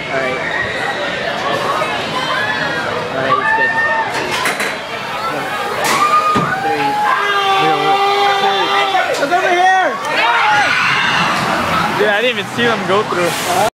Alright. Alright, it's good. 3. Look over here! Dude, I didn't even see them go through.